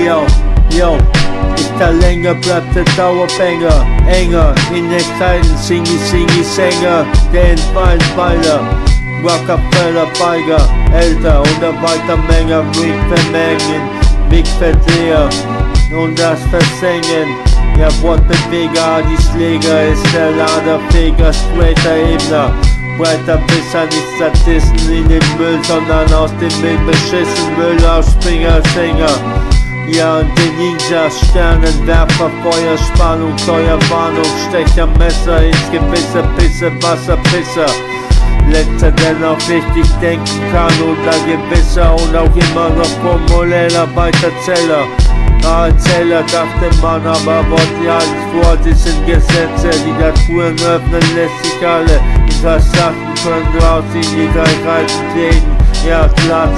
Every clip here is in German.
Yo, ist da länger, bleibt der Dauerbanger, enger, in den Zeiten singi Sänger, der Entweiler, Rockefeller, Beiger, älter und erweiter Menge, Ring vermengen, Big Verdreher und das Versengen. Ja, Wortbeweger, die Schläger, ist der Laderfeger, straighter Ebner, breiter Bisser, nicht Statisten in den Müll, sondern aus dem Müll beschissen, Müllauspringer, Sänger. Ja, und den Ninja, Sternenwerfer, Feuerspannung, Steuerwarnung, Stecher, Messer ins Gewisse, Pisse, Wasserpisser. Letzter, der noch richtig denken kann oder gewisser und auch immer noch formulärer Weiterzähler. Erzähler dachte man, aber Wort ja alles vor, die sind Gesetze, die Naturen öffnen, lässt sich alle Interessanten können raus in die Gleichheiten treten, ja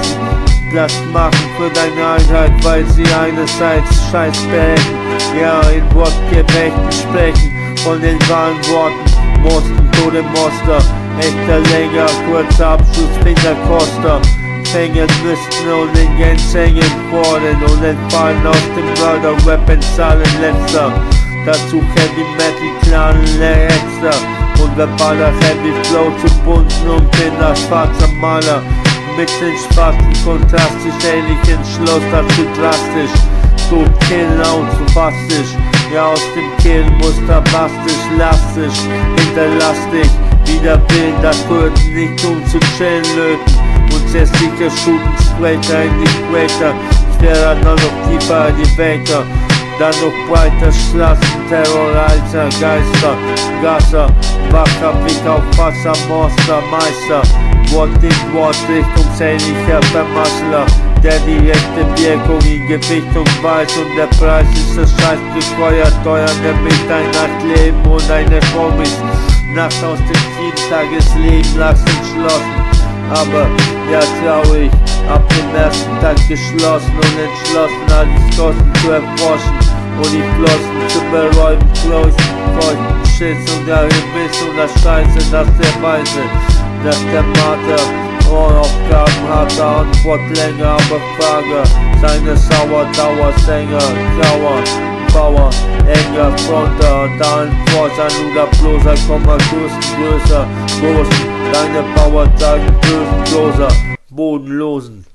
Platz machen für deine Einheit, weil sie einerseits Scheiß beenden, ja in Wortgefechten sprechen, von den wahren Worten, mussten Tode Monster, echter länger, kurzer Abschluss, Fingerkoster. Hängen müssten und den Gens hängen fordern und entfallen aus dem Mörder-Rap in Zahlen letzter. Dazu Heavy Metal, Clan, extra und verbaler Heavy Flow zu bunten und bin als schwarzer Maler. Mit den schwarzen kontrastisch ähnlichen Schluss, dazu drastisch. Gut killen und zu fastisch, ja aus dem Killmuster bastisch, lastisch, hinterlastig. Wieder Willen, das Kurden nicht zu chillen löten. Und sehr sicher shooten straighter in die Crater. Schwerer noch tiefer in die Väter. Dann noch breiter Schlassen, Terror, alter Geister, Gasser, wacher Blick auf Wasser, Monster, Meister. Wort in Wort, richtungsähnlicher Vermaschler, der direkte Wirkung in Gewichtung weiß und der Preis ist das Scheiß gefeuert, teuer, damit ein Nachtleben und eine Hobbys. Nacht aus dem 7-Tages-Leben lass entschlossen, aber ja traurig, ab dem ersten Tag geschlossen und entschlossen, alles Kosten zu erforschen und die Flossen zu beräumen, feuchten Schiss und der Gewiss und das Scheiße, das der Weise, dass der Marter Ohraufgaben hat, Antwort länger, aber Frage, seine Sauerdauersänger, grauer Bauer, enger Fronter, da ein Forser, Luder, bloßer, größer, großen, deine Bauer sagen bösen, bloßer, bodenlosen.